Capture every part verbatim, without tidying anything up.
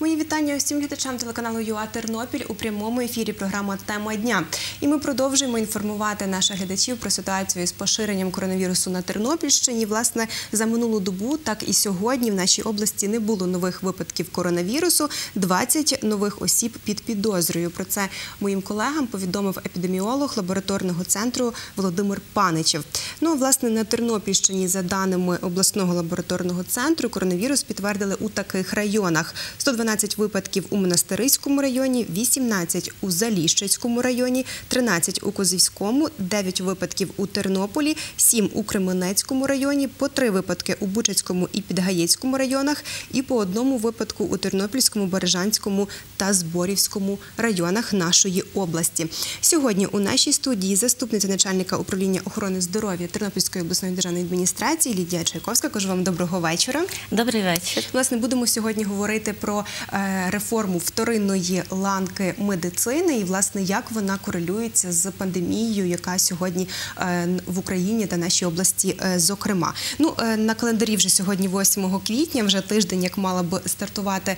Мої вітання усім глядачам телеканалу ЮА Тернопіль у прямому ефірі програма «Тема дня». І ми продовжуємо інформувати наших глядачів про ситуацію з поширенням коронавірусу на Тернопільщині. Власне, за минулу добу, так і сьогодні в нашій області не було нових випадків коронавірусу. двадцять нових осіб під підозрою. Про це моїм колегам повідомив епідеміолог лабораторного центру Володимир Паничев. Ну, власне, на Тернопільщині, за даними обласного лабораторного центру, коронавірус підтвердили у таких районах. сто дванадцять випадків у Монастириському районі, вісімнадцять у Заліщицькому районі, тринадцять у Козівському, дев'ять випадків у Тернополі, сім у Кременецькому районі, по три випадки у Бучацькому і Підгаєцькому районах і по одному випадку у Тернопільському, Бережанському та Зборівському районах нашої області. Сьогодні у нашій студії заступниця начальника управління охорони здоров'я Тернопільської обласної державної адміністрації Лідія Чайковська. Кажу вам доброго вечора. Добрий вечір. Власне, будемо сьогодні говорити про реформу вторинної ланки медицини і, власне, як вона корелюється з пандемією, яка сьогодні в Україні та нашій області зокрема. Ну, на календарі вже сьогодні восьмого квітня, вже тиждень, як мала б стартувати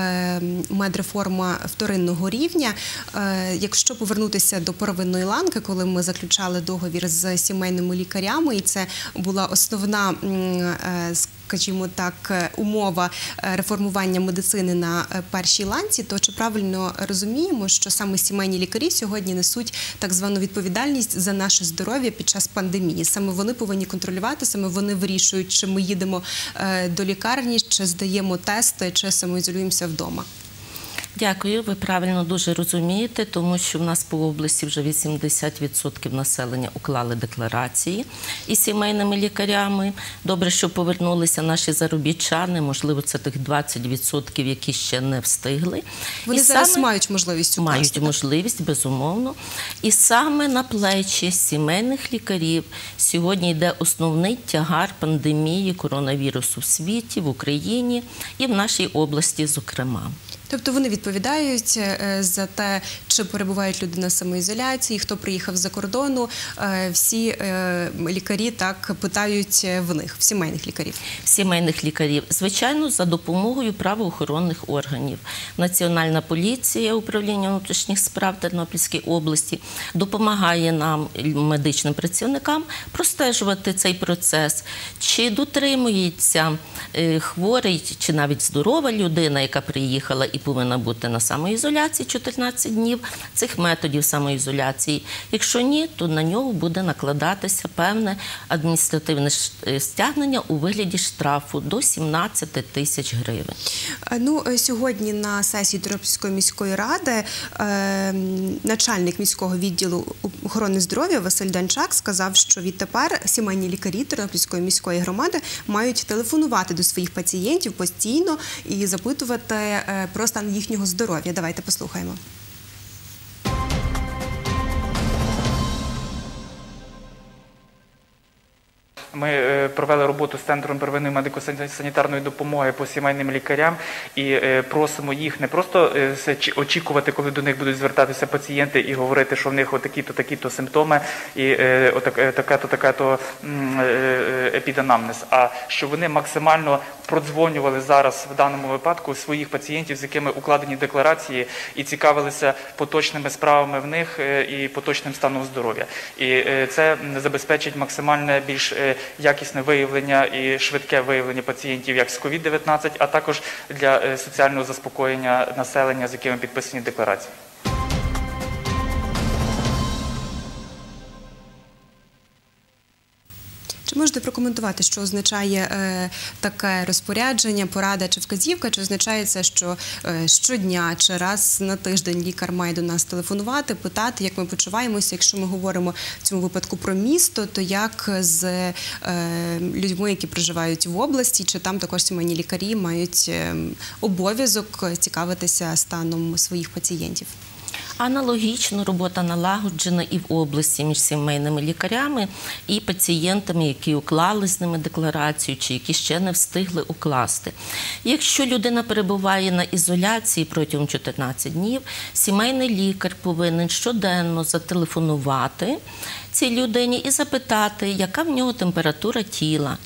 медреформа вторинного рівня. Якщо повернутися до первинної ланки, коли ми заключали договір з сімейними лікарями, і це була основна, скажімо так, умова реформування медицини на першій ланці, то чи правильно розуміємо, що саме сімейні лікарі сьогодні несуть так звану відповідальність за наше здоров'я під час пандемії? Саме вони повинні контролювати, саме вони вирішують, чи ми їдемо до лікарні, чи здаємо тести, чи самоізолюємося вдома? Дякую, ви правильно дуже розумієте, тому що в нас по області вже вісімдесят відсотків населення уклали декларації із сімейними лікарями. Добре, що повернулися наші заробітчани, можливо, це тих двадцять відсотків, які ще не встигли. Вони і зараз саме мають можливість укласти? Мають можливість, безумовно. І саме на плечі сімейних лікарів сьогодні йде основний тягар пандемії коронавірусу в світі, в Україні і в нашій області, зокрема. Тобто вони відповідають за те, чи перебувають люди на самоізоляції, хто приїхав з-за кордону, всі лікарі так питають в них, в сімейних лікарів? Сімейних лікарів. Звичайно, за допомогою правоохоронних органів. Національна поліція, управління внутрішніх справ Тернопільської області допомагає нам, медичним працівникам, простежувати цей процес. Чи дотримується хворий, чи навіть здорова людина, яка приїхала і повинна бути на самоізоляції чотирнадцять днів, цих методів самоізоляції. Якщо ні, то на нього буде накладатися певне адміністративне стягнення у вигляді штрафу до сімнадцяти тисяч гривень. Ну, сьогодні на сесії Тернопільської міської ради е, начальник міського відділу охорони здоров'я Василь Данчак сказав, що відтепер сімейні лікарі Тернопільської міської громади мають телефонувати до своїх пацієнтів постійно і запитувати е, про стан їхнього здоров'я. Давайте послухаємо. Ми провели роботу з Центром первинної медико-санітарної допомоги по сімейним лікарям і просимо їх не просто очікувати, коли до них будуть звертатися пацієнти і говорити, що в них отакі-то, такі-то симптоми і така-то, така-то епіданамнез, а що вони максимально продзвонювали зараз в даному випадку своїх пацієнтів, з якими укладені декларації, і цікавилися поточними справами в них і поточним станом здоров'я. І це забезпечить максимальне більш якісне виявлення і швидке виявлення пацієнтів як з ковід дев'ятнадцять, а також для соціального заспокоєння населення, з якими підписані декларації. Чи можете прокоментувати, що означає е, таке розпорядження, порада чи вказівка? Чи означає це, що е, щодня чи раз на тиждень лікар має до нас телефонувати, питати, як ми почуваємося? Якщо ми говоримо в цьому випадку про місто, то як з е, людьми, які проживають в області, чи там також сімейні лікарі мають е, обов'язок цікавитися станом своїх пацієнтів? Аналогічно робота налагоджена і в області між сімейними лікарями і пацієнтами, які уклали з ними декларацію, чи які ще не встигли укласти. Якщо людина перебуває на ізоляції протягом чотирнадцяти днів, сімейний лікар повинен щоденно зателефонувати цій людині і запитати, яка в нього температура тіла,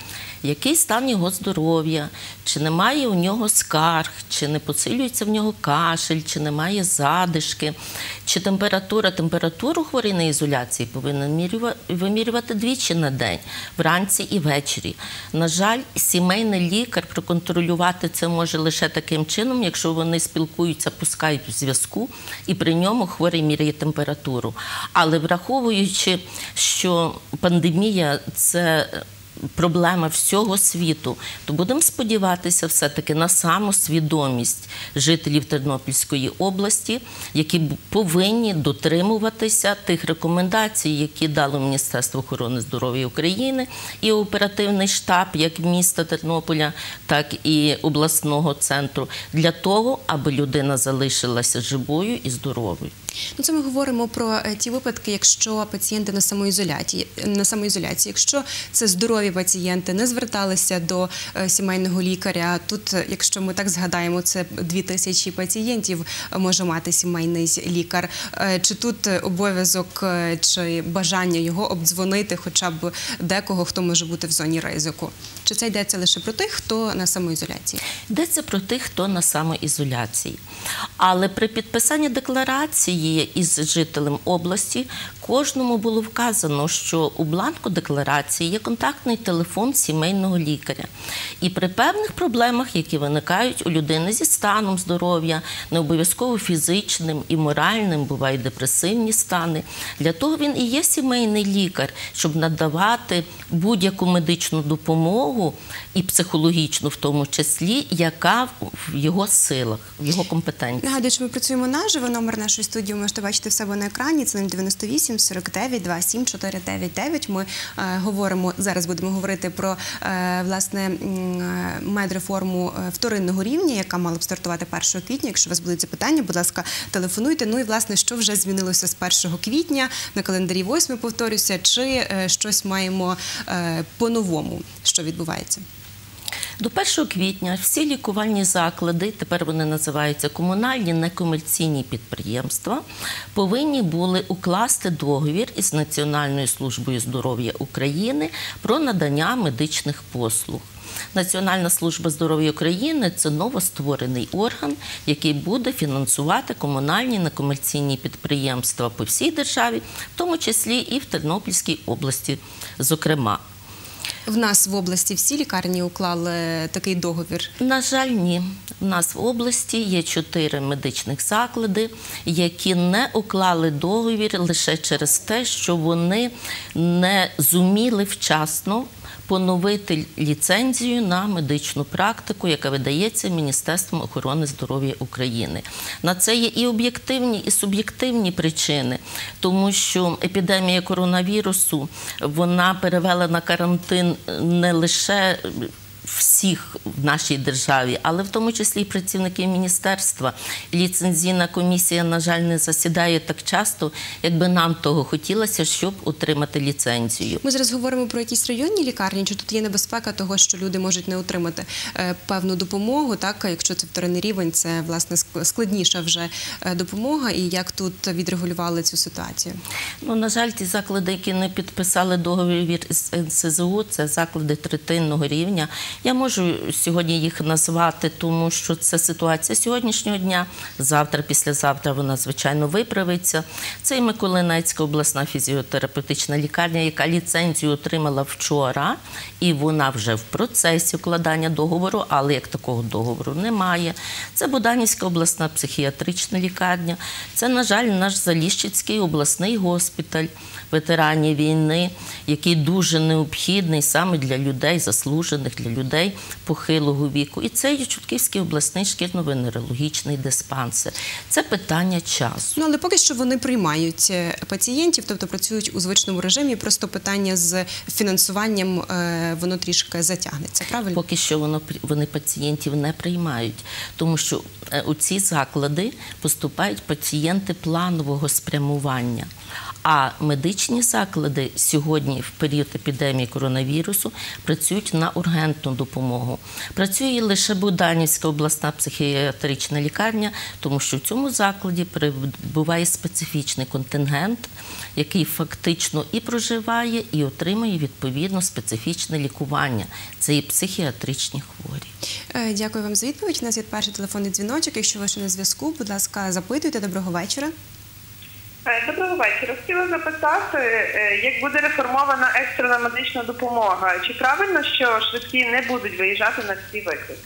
який стан його здоров'я, чи немає у нього скарг, чи не посилюється в нього кашель, чи немає задишки, чи температура. Температуру хворий на ізоляції повинен вимірювати двічі на день, вранці і ввечері. На жаль, сімейний лікар проконтролювати це може лише таким чином, якщо вони спілкуються по скайпу зв'язку, і при ньому хворий міряє температуру. Але враховуючи, що пандемія – це проблема всього світу, то будемо сподіватися все-таки на самосвідомість жителів Тернопільської області, які повинні дотримуватися тих рекомендацій, які дало Міністерство охорони здоров'я України і оперативний штаб як міста Тернополя, так і обласного центру, для того, аби людина залишилася живою і здоровою. Ну, це ми говоримо про ті випадки, якщо пацієнти на самоізоляції, на самоізоляції. Якщо це здорові пацієнти, не зверталися до сімейного лікаря. Тут, якщо ми так згадаємо, це дві тисячі пацієнтів може мати сімейний лікар. Чи тут обов'язок чи бажання його обдзвонити хоча б декого, хто може бути в зоні ризику? Чи це йдеться лише про тих, хто на самоізоляції? Йдеться про тих, хто на самоізоляції. Але при підписанні декларації із жителем області кожному було вказано, що у бланку декларації є контактний телефон сімейного лікаря. І при певних проблемах, які виникають у людини зі станом здоров'я, не обов'язково фізичним і моральним, бувають депресивні стани, для того він і є сімейний лікар, щоб надавати будь-яку медичну допомогу, і психологічну в тому числі, яка в його силах, в його компетенції. Нагадую, що ми працюємо наживо. Номер нашої студії ви можете бачити в себе на екрані. Це нуль дев'яносто вісім сорок дев'ять двадцять сім чотири дев'ять дев'ять. Ми е, говоримо, зараз будемо говорити про е, власне медреформу вторинного рівня, яка мала б стартувати першого квітня. Якщо у вас будуть запитання, будь ласка, телефонуйте. Ну і власне, що вже змінилося з першого квітня на календарі восьмий, повторюся, чи е, щось маємо е, по-новому, що відбувається? До першого квітня всі лікувальні заклади, тепер вони називаються комунальні некомерційні підприємства, повинні були укласти договір із Національною службою здоров'я України про надання медичних послуг. Національна служба здоров'я України – це новостворений орган, який буде фінансувати комунальні некомерційні підприємства по всій державі, в тому числі і в Тернопільській області, зокрема. В нас в області всі лікарні уклали такий договір? На жаль, ні. В нас в області є чотири медичних заклади, які не уклали договір лише через те, що вони не зуміли вчасно поновити ліцензію на медичну практику, яка видається Міністерством охорони здоров'я України. На це є і об'єктивні, і суб'єктивні причини, тому що епідемія коронавірусу, вона перевела на карантин не лише всіх в нашій державі, але в тому числі і працівників міністерства. Ліцензійна комісія, на жаль, не засідає так часто, як би нам того хотілося, щоб отримати ліцензію. Ми зараз говоримо про якісь районні лікарні, чи тут є небезпека того, що люди можуть не отримати е, певну допомогу, так, якщо це вторинний рівень, це, власне, складніша вже допомога, і як тут відрегулювали цю ситуацію? Ну, на жаль, ті заклади, які не підписали договір з ен ес зе у, це заклади третинного рівня. Я можу сьогодні їх назвати, тому що це ситуація сьогоднішнього дня. Завтра, післязавтра вона, звичайно, виправиться. Це і Миколинецька обласна фізіотерапевтична лікарня, яка ліцензію отримала вчора, і вона вже в процесі укладання договору, але як такого договору немає. Це Богданівська обласна психіатрична лікарня. Це, на жаль, наш Заліщицький обласний госпіталь ветеранів війни, який дуже необхідний саме для людей, заслужених, для людей похилого віку. І це є Чутківський обласний шкірно-венерологічний диспансер. Це питання часу. Ну, але поки що вони приймають пацієнтів, тобто працюють у звичному режимі, просто питання з фінансуванням, воно трішки затягнеться, правильно? Поки що воно, вони пацієнтів не приймають, тому що у ці заклади поступають пацієнти планового спрямування. А медичні заклади сьогодні в період епідемії коронавірусу працюють на ургентну допомогу. Працює лише Богданівська обласна психіатрична лікарня, тому що в цьому закладі перебуває специфічний контингент, який фактично і проживає, і отримує відповідно специфічне лікування. Це і психіатричні хворі. Е, Дякую вам за відповідь. У нас є перший телефонний дзвіночок. Якщо ви ще на зв'язку, будь ласка, запитуйте. Доброго вечора. Доброго вечора. Хотіла запитати, як буде реформована екстрена медична допомога? Чи правильно, що швидкі не будуть виїжджати на ці виклики?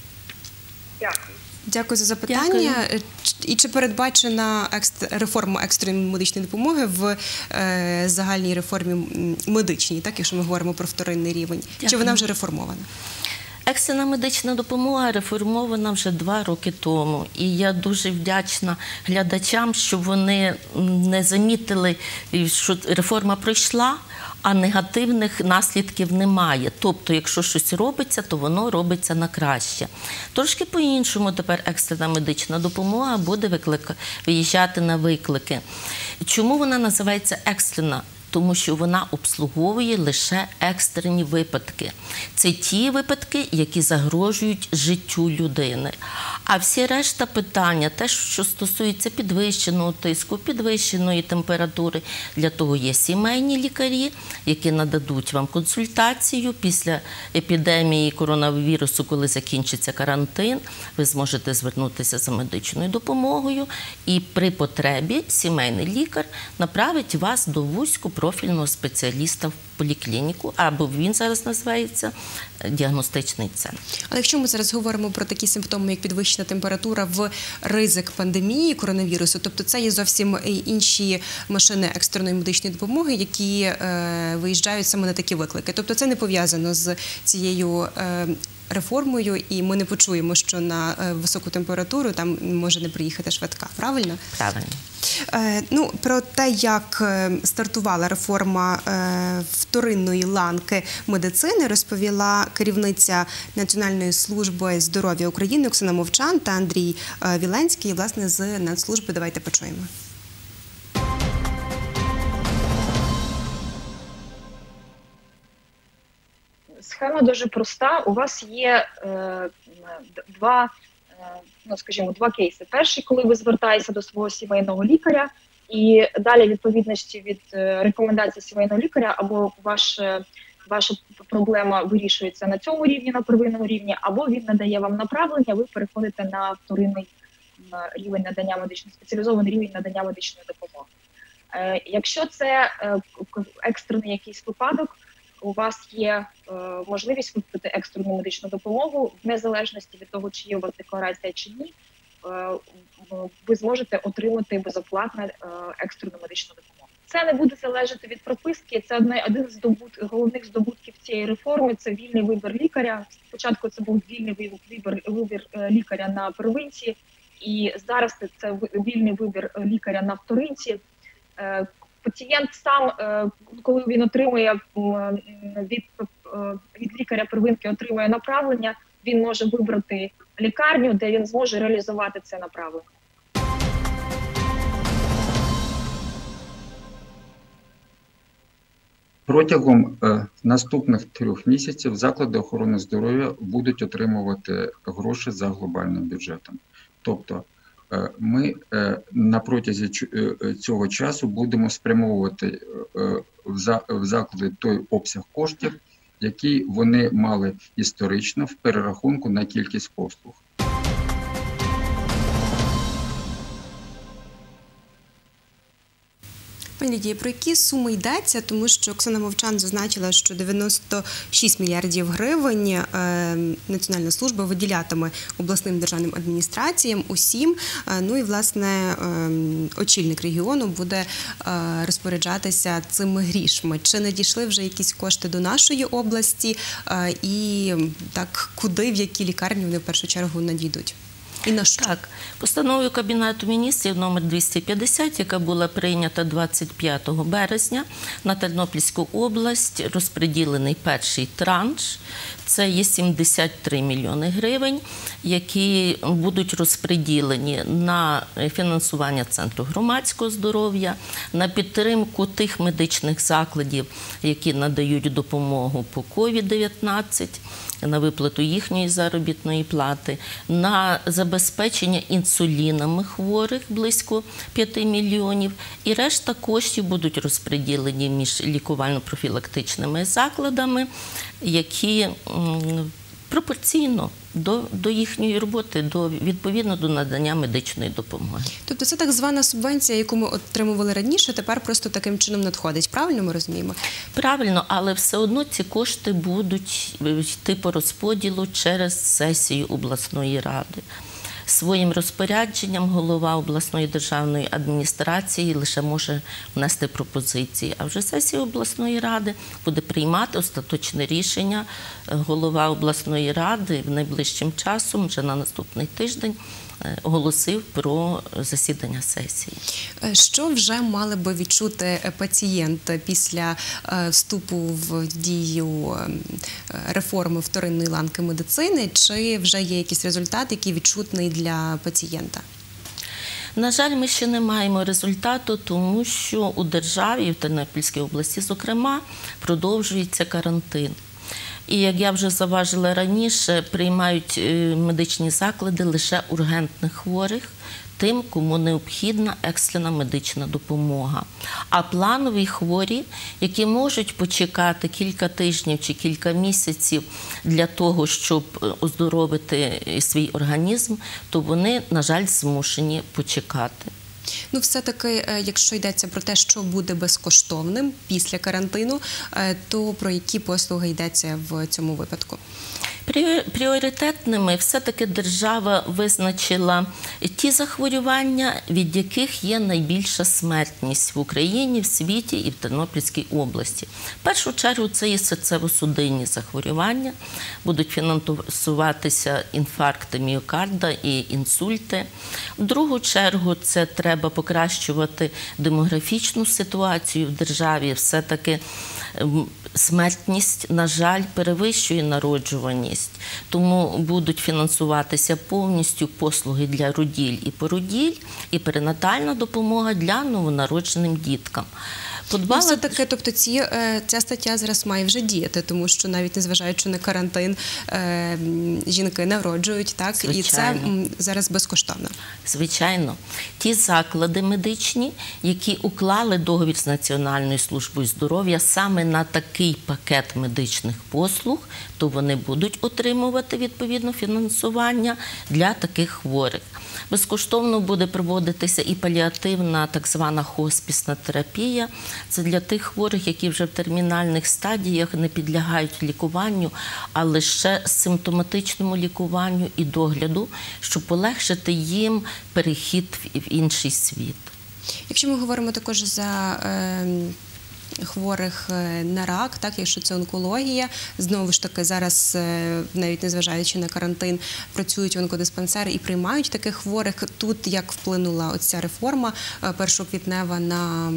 Дякую. Дякую за запитання. Дякую. І чи передбачена екст... реформа екстреної медичної допомоги в е, загальній реформі м, медичній, так, якщо ми говоримо про вторинний рівень? Дякую. Чи вона вже реформована? Екстрена медична допомога реформована вже два роки тому. І я дуже вдячна глядачам, що вони не замітили, що реформа пройшла, а негативних наслідків немає. Тобто, якщо щось робиться, то воно робиться на краще. Трошки по-іншому тепер екстрена медична допомога буде виклик... виїжджати на виклики. Чому вона називається екстрена? Тому що вона обслуговує лише екстрені випадки. Це ті випадки, які загрожують життю людини. А всі решта питання, те, що стосується підвищеного тиску, підвищеної температури, для того є сімейні лікарі, які нададуть вам консультацію. Після епідемії коронавірусу, коли закінчиться карантин, ви зможете звернутися за медичною допомогою, і при потребі сімейний лікар направить вас до вузько профільного спеціаліста в поліклініку, або він зараз називається діагностичний центр. Але якщо ми зараз говоримо про такі симптоми, як підвищена температура в ризик пандемії коронавірусу, тобто це є зовсім інші машини екстреної медичної допомоги, які е, виїжджають саме на такі виклики. Тобто це не пов'язано з цією е, реформою, і ми не почуємо, що на е, високу температуру там може не приїхати швидка. Правильно? Правильно. Е, ну, про те, як е, стартувала реформа е, вторинної ланки медицини, розповіла керівниця Національної служби здоров'я України Оксана Мовчан та Андрій е, Віленський, власне, з Нацслужби. Давайте почуємо. Схема дуже проста. У вас є е, два, е, ну, скажімо, два кейси. Перший, коли ви звертаєтеся до свого сімейного лікаря, і далі відповідності від е, рекомендацій сімейного лікаря, або ваш, е, ваша проблема вирішується на цьому рівні, на первинному рівні, або він надає вам направлення, ви переходите на вторинний е, рівень надання медичної, спеціалізований рівень надання медичної допомоги. Е, якщо це е, екстрений якийсь випадок, у вас є е, можливість викупити екстрену медичну допомогу, в незалежності від того, чи є у вас декларація чи ні, е, ви зможете отримати безоплатно е, екстрену медичну допомогу. Це не буде залежати від прописки, це одне, один з здобут, головних здобутків цієї реформи – це вільний вибір лікаря. Спочатку це був вільний вибір, вибір лікаря на первинці, і зараз це вільний вибір лікаря на вторинці. Е, Пацієнт сам, коли він отримує від, від лікаря первинки, отримує направлення, він може вибрати лікарню, де він зможе реалізувати це направлення. Протягом е, наступних трьох місяців заклади охорони здоров'я будуть отримувати гроші за глобальним бюджетом. Тобто ми на протязі цього часу будемо спрямовувати в заклади той обсяг коштів, який вони мали історично в перерахунку на кількість послуг. Пані Лідія, про які суми йдеться? Тому що Оксана Мовчан зазначила, що дев'яносто шість мільярдів гривень е, Національна служба виділятиме обласним державним адміністраціям усім. Е, ну і, власне, е, очільник регіону буде е, розпоряджатися цими грішми. Чи надійшли вже якісь кошти до нашої області? Е, і так, куди, в які лікарні вони в першу чергу надійдуть? І на що? Так, постановою Кабінету міністрів номер двісті п'ятдесят, яка була прийнята двадцять п'ятого березня, на Тернопільську область розподілений перший транш. Це є сімдесят три мільйони гривень, які будуть розподілені на фінансування Центру громадського здоров'я, на підтримку тих медичних закладів, які надають допомогу по ковід дев'ятнадцять, на виплату їхньої заробітної плати, на забезпечення інсулінами хворих близько п'яти мільйонів, і решта коштів будуть розподілені між лікувально-профілактичними закладами, які м, пропорційно до, до їхньої роботи, до, відповідно до надання медичної допомоги. Тобто це так звана субвенція, яку ми отримували раніше, тепер просто таким чином надходить. Правильно ми розуміємо? Правильно, але все одно ці кошти будуть йти по розподілу через сесію обласної ради. Своїм розпорядженням голова обласної державної адміністрації лише може внести пропозиції. А вже сесія обласної ради буде приймати остаточне рішення. Голова обласної ради в найближчим часом, вже на наступний тиждень, оголосив про засідання сесії. Що вже мали би відчути пацієнт після вступу в дію реформи вторинної ланки медицини? Чи вже є якийсь результат, який відчутний для пацієнта? На жаль, ми ще не маємо результату, тому що у державі, в Тернопільській області, зокрема, продовжується карантин. І, як я вже заважила раніше, приймають медичні заклади лише ургентних хворих, тим, кому необхідна екстрена медична допомога. А планові хворі, які можуть почекати кілька тижнів чи кілька місяців для того, щоб оздоровити свій організм, то вони, на жаль, змушені почекати. Ну, все-таки, якщо йдеться про те, що буде безкоштовним після карантину, то про які послуги йдеться в цьому випадку? Пріоритетними все-таки держава визначила ті захворювання, від яких є найбільша смертність в Україні, в світі і в Тернопільській області. В першу чергу це є серцево-судинні захворювання, будуть фінансуватися інфаркти міокарда і інсульти. В другу чергу це треба покращувати демографічну ситуацію в державі, все-таки смертність, на жаль, перевищує народжуваність, тому будуть фінансуватися повністю послуги для роділь і породіль, і перинатальна допомога для новонародженим діткам. Подбала... Все-таки, тобто ці, ця стаття зараз має вже діяти, тому що навіть незважаючи на карантин, жінки народжують, так? Звичайно. І це зараз безкоштовно. Звичайно. Ті заклади медичні, які уклали договір з Національною службою здоров'я саме на такий пакет медичних послуг, то вони будуть отримувати відповідно фінансування для таких хворих. Безкоштовно буде проводитися і паліативна, так звана хоспісна терапія. Це для тих хворих, які вже в термінальних стадіях не підлягають лікуванню, а лише симптоматичному лікуванню і догляду, щоб полегшити їм перехід в інший світ. Якщо ми говоримо також за е, хворих на рак, так, якщо це онкологія, знову ж таки зараз, навіть незважаючи на карантин, працюють онкодиспансери і приймають таких хворих. Тут як вплинула оця реформа першоквітнева на,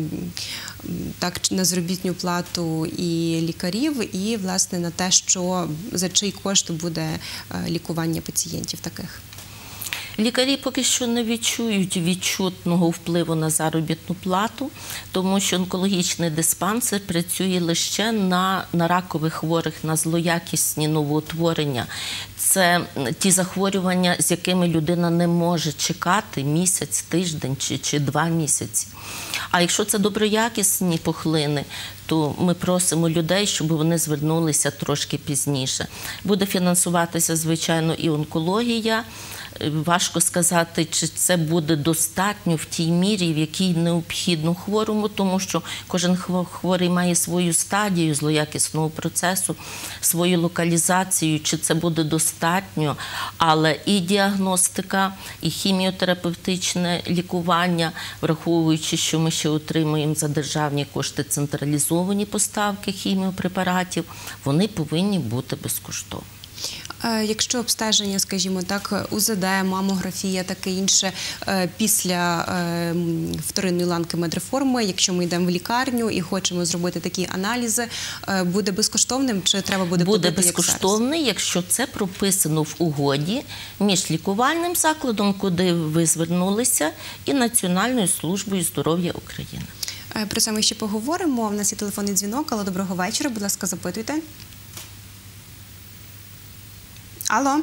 так, на заробітну плату і лікарів, і, власне, на те, що за чий кошт буде лікування пацієнтів таких? Лікарі поки що не відчують відчутного впливу на заробітну плату, тому що онкологічний диспансер працює лише на, на ракових хворих, на злоякісні новоутворення. Це ті захворювання, з якими людина не може чекати місяць, тиждень чи, чи два місяці. А якщо це доброякісні пухлини, то ми просимо людей, щоб вони звернулися трошки пізніше. Буде фінансуватися, звичайно, і онкологія. Важко сказати, чи це буде достатньо в тій мірі, в якій необхідно хворому, тому що кожен хворий має свою стадію злоякісного процесу, свою локалізацію, чи це буде достатньо, але і діагностика, і хіміотерапевтичне лікування, враховуючи, що ми ще отримуємо за державні кошти централізовані поставки хіміопрепаратів, вони повинні бути безкоштовні. Е, Якщо обстеження, скажімо так, У З Д, мамографія, таке інше, е, після е, вторинної ланки медреформи, якщо ми йдемо в лікарню і хочемо зробити такі аналізи, е, буде безкоштовним чи треба буде Буде платити, як зараз? безкоштовний, якщо це прописано в угоді між лікувальним закладом, куди ви звернулися, і Національною службою здоров'я України. Е, Про це ми ще поговоримо. У нас є телефонний дзвінок, але доброго вечора, будь ласка, запитуйте. Алло.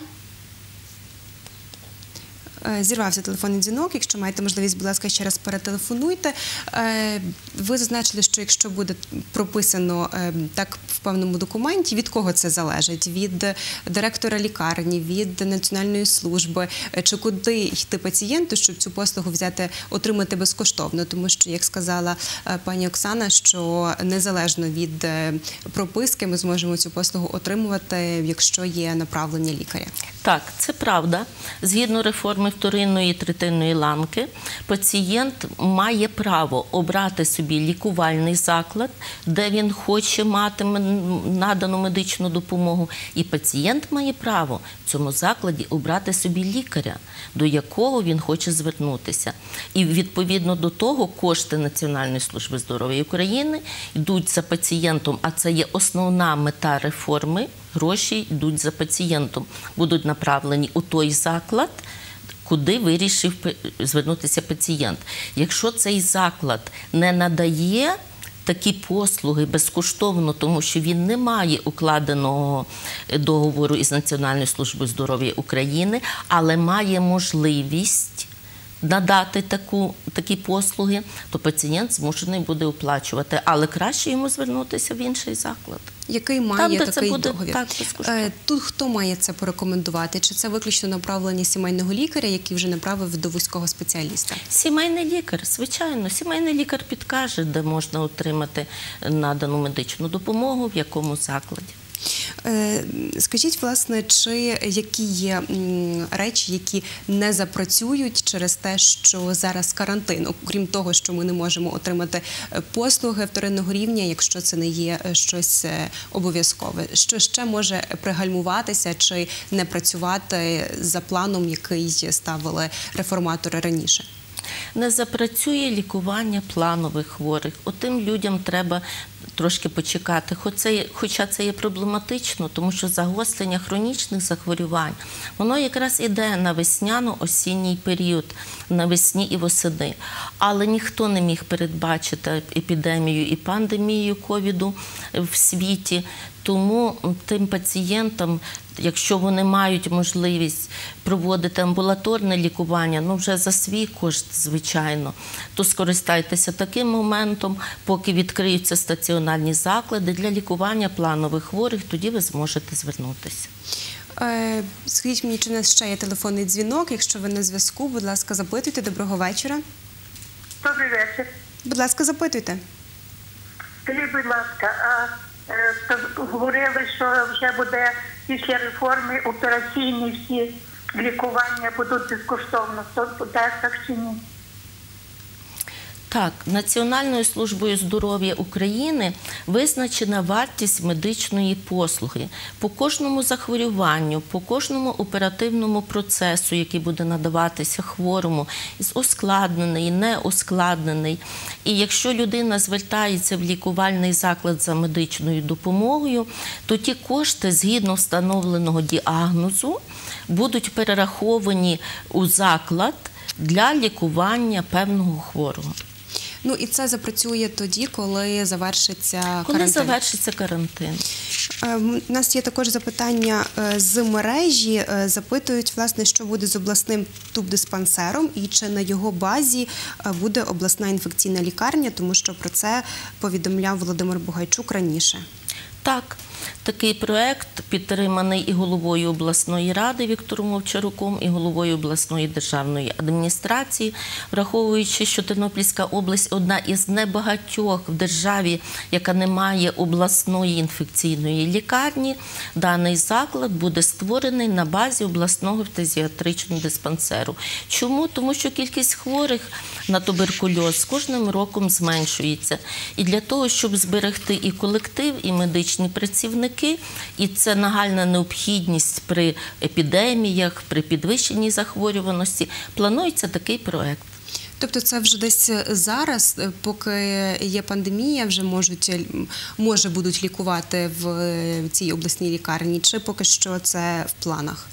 Е, Зірвався телефонний дзвінок. Якщо маєте можливість, будь ласка, ще раз перетелефонуйте. Е, Ви зазначили, що якщо буде прописано е, так в певному документі, від кого це залежить? Від директора лікарні, від Національної служби? Е, Чи куди йти пацієнту, щоб цю послугу взяти, отримати безкоштовно? Тому що, як сказала е, пані Оксана, що незалежно від е, прописки ми зможемо цю послугу отримувати, якщо є направлення лікаря. Так, це правда. Згідно реформи вторинної і третинної ланки, пацієнт має право обрати собі лікувальний заклад, де він хоче мати надану медичну допомогу, і пацієнт має право в цьому закладі обрати собі лікаря, до якого він хоче звернутися. І відповідно до того кошти Національної служби здоров'я України йдуть за пацієнтом, а це є основна мета реформи. Гроші йдуть за пацієнтом, будуть направлені у той заклад, куди вирішив звернутися пацієнт. Якщо цей заклад не надає такі послуги безкоштовно, тому що він не має укладеного договору із Національною службою здоров'я України, але має можливість надати таку, такі послуги, то пацієнт змушений буде оплачувати. Але краще йому звернутися в інший заклад. Який має Там, де такий це буде, договір? так, безкоштовно. Е, Тут хто має це порекомендувати? Чи це виключно направлення сімейного лікаря, який вже направив до вузького спеціаліста? Сімейний лікар, звичайно. Сімейний лікар підкаже, де можна отримати надану медичну допомогу, в якому закладі. Е, Скажіть, власне, чи які є м, речі, які не запрацюють через те, що зараз карантин, окрім того, що ми не можемо отримати послуги вторинного рівня, якщо це не є щось е, обов'язкове? Що ще може пригальмуватися чи не працювати за планом, який ставили реформатори раніше? Не запрацює лікування планових хворих. Отим людям треба трошки почекати. Хоча це є проблематично, тому що загострення хронічних захворювань, воно якраз іде на весняно-осінній період, навесні і восени. Але ніхто не міг передбачити епідемію і пандемію ковіду в світі. Тому тим пацієнтам, якщо вони мають можливість проводити амбулаторне лікування, ну вже за свій кошт, звичайно, то скористайтеся таким моментом, поки відкриються стаціонарні заклади для лікування планових хворих, тоді ви зможете звернутися. Е, Скажіть мені, чи у нас ще є телефонний дзвінок? Якщо ви на зв'язку, будь ласка, запитуйте. Доброго вечора. Добрий вечір. Будь ласка, запитуйте. Скажіть, будь ласка, а е, то говорили, що вже буде після реформи операційні всі лікування будуть безкоштовно. То буде так чи ні? Так, Національною службою здоров'я України визначена вартість медичної послуги. По кожному захворюванню, по кожному оперативному процесу, який буде надаватися хворому, ускладнений, неускладнений. І якщо людина звертається в лікувальний заклад за медичною допомогою, то ті кошти, згідно встановленого діагнозу, будуть перераховані у заклад для лікування певного хворого. Ну і це запрацює тоді, коли завершиться Коли карантин. завершиться карантин. Е, У нас є також запитання е, з мережі. Е, Запитують, власне, що буде з обласним тубдиспансером і чи на його базі е, буде обласна інфекційна лікарня, тому що про це повідомляв Володимир Бугайчук раніше. Так, такий проект підтриманий і головою обласної ради Віктором Вовчаруком, і головою обласної державної адміністрації, враховуючи, що Тернопільська область – одна із небагатьох в державі, яка не має обласної інфекційної лікарні, даний заклад буде створений на базі обласного фтизіатричного диспансеру. Чому? Тому що кількість хворих на туберкульоз з кожним роком зменшується. І для того, щоб зберегти і колектив, і медичні працівники, працівники, і це нагальна необхідність при епідеміях, при підвищенні захворюваності. Планується такий проект. Тобто це вже десь зараз, поки є пандемія, вже можуть, може будуть лікувати в цій обласній лікарні, чи поки що це в планах?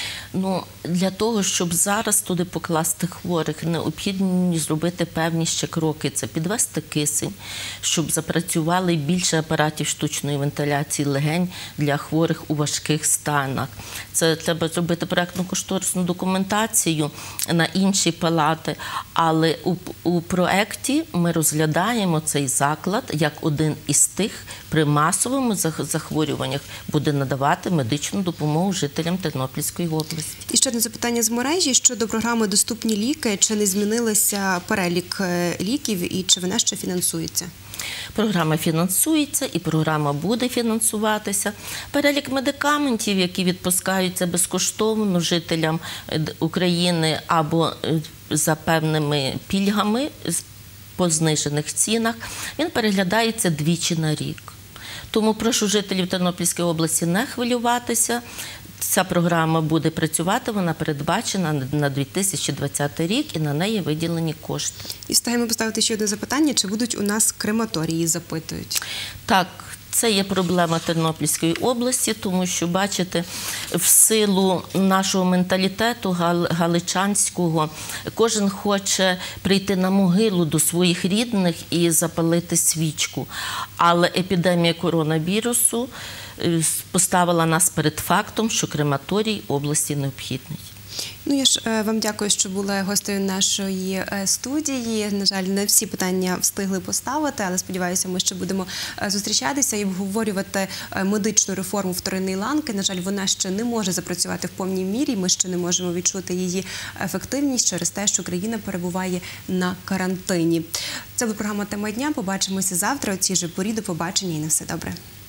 Ну, для того, щоб зараз туди покласти хворих, необхідно зробити певні ще кроки. Це підвести кисень, щоб запрацювали більше апаратів штучної вентиляції легень для хворих у важких станах. Це треба зробити проектно-кошторисну документацію на інші палати, але у, у проекті ми розглядаємо цей заклад як один із тих, при масовому захворюваннях буде надавати медичну допомогу жителям Тернопільської області. І ще одне запитання з мережі щодо програми «Доступні ліки». Чи не змінилися перелік ліків і чи вона ще фінансується? Програма фінансується і програма буде фінансуватися. Перелік медикаментів, які відпускаються безкоштовно жителям України або за певними пільгами по знижених цінах, він переглядається двічі на рік. Тому прошу жителів Тернопільської області не хвилюватися. Ця програма буде працювати, вона передбачена на дві тисячі двадцятий рік і на неї виділені кошти. І встигаємо поставити ще одне запитання, чи будуть у нас крематорії, запитують? Так, це є проблема Тернопільської області, тому що, бачите, в силу нашого менталітету галичанського, кожен хоче прийти на могилу до своїх рідних і запалити свічку. Але епідемія коронавірусу поставила нас перед фактом, що крематорій області необхідний. Ну, я ж вам дякую, що були гостею нашої студії. На жаль, не всі питання встигли поставити, але сподіваюся, ми ще будемо зустрічатися і обговорювати медичну реформу вторинної ланки. На жаль, вона ще не може запрацювати в повній мірі, ми ще не можемо відчути її ефективність через те, що країна перебуває на карантині. Це була програма «Тема дня». Побачимося завтра о цій же порі. До побачення і на все добре.